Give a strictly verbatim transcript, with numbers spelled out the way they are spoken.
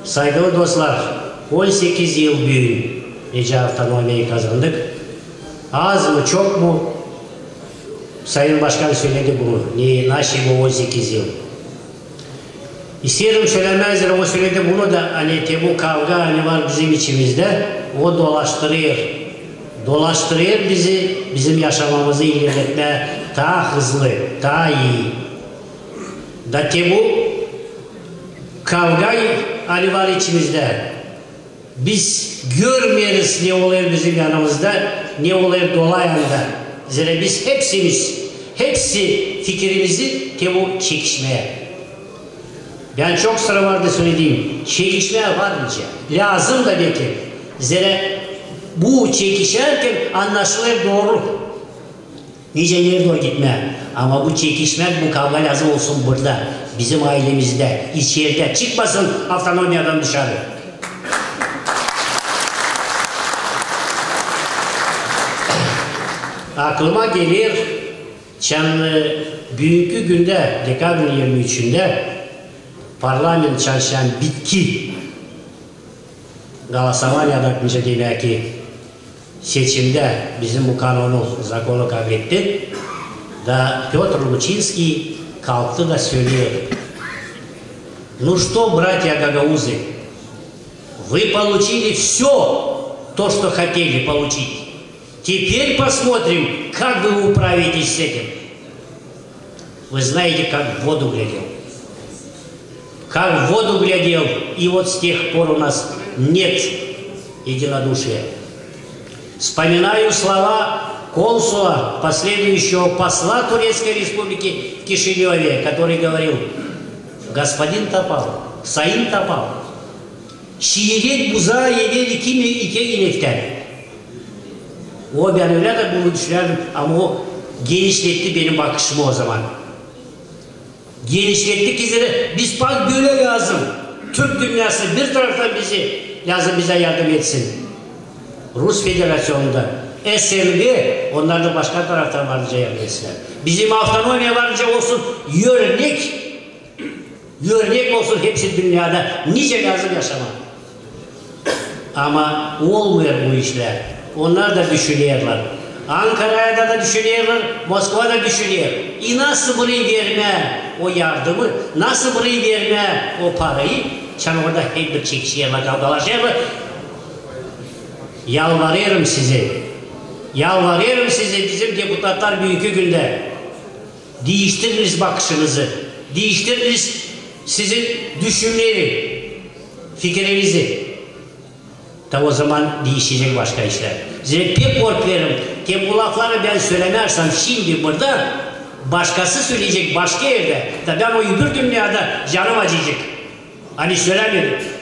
Saygılı dostlar, on sekiz yıl büyüğün Nece Avtonomi'yi kazandık. Az mı çok mu? Sayın Başkan söyledi bunu. Ne, nasıl bu on sekiz yıl? İsterim söylemezler, o söyledi bunu da hani bu kavga hani var bizim içimizde. O dolaştırıyor. Dolaştırıyor bizi, bizim yaşamamızı ilerletme daha hızlı, daha iyi. Da bu kavga hani var içimizde. Biz görmüyoruz ne oluyor bizim yanımızda, ne oluyor dolayanda. Zira biz hepsimiz, hepsi fikrimizi bu çekişmeye. Ben çok sıra vardı söylediğim, çekişmeye var iyice. Lazım da belki. Zira bu çekişerken anlaşılır doğru. Nice yere doğru gitme. Ama bu çekişmek, bu kavga lazım olsun burada. Bizim ailemizde, içeride. Çıkmasın Avtonomiyadan dışarı. Aklıma gelir, çanlı büyükü günde, dekabr yirmi üçünde parlament çalışan bitki Galasamanya'da belki seçimde bizim bu kanunu, zakonu kabul etti. Da Петр Лучинский kalktı da söylüyor. Ну что, братья гагаузы, вы получили все то, что хотели получить. Теперь посмотрим, как вы управитесь с этим. Вы знаете, как в воду глядел. Как в воду глядел, и вот с тех пор у нас нет единодушия. Вспоминаю слова консула, последующего посла Турецкой Республики в Кишиневе, который говорил: господин Топал, Sayın Topal, şiiret buzağı yeder iki, iki inekten. O ben öyle de bunu düşünürdüm ama o genişletti benim bakışımı o zaman. Genişletti ki biz bak böyle lazım. Türk dünyası bir taraftan bizi lazım bize yardım etsin. Rus Federasyonu'nda S M B onlar da başka taraftan varınca yardım etsinler. Bizim avtonomiye varınca olsun örnek örnek olsun hepsi dünyada nice lazım yaşama. Ama olmuyor bu işler. Onlar da düşünüyorlar. Ankara'ya da düşünüyorlar, Moskova'da düşünüyor. E nasıl burayı verme o yardımı, nasıl burayı verme o parayı? Sen orada hep bir çekişiyorlar, kavgalaşıyorlar. Yalvarıyorum size, yalvarıyorum size bizim deputatlar büyükü günde. Değiştiriniz bakışınızı, değiştiriniz sizin düşünmeleri, fikrinizi. Da o zaman değişecek başka işler. Size pek korkuyorum. Ki bu lafları ben söylemersem şimdi burada başkası söyleyecek başka yerde. Da ben o öbür dünyada canım acıyacak. Hani söylemiyorum.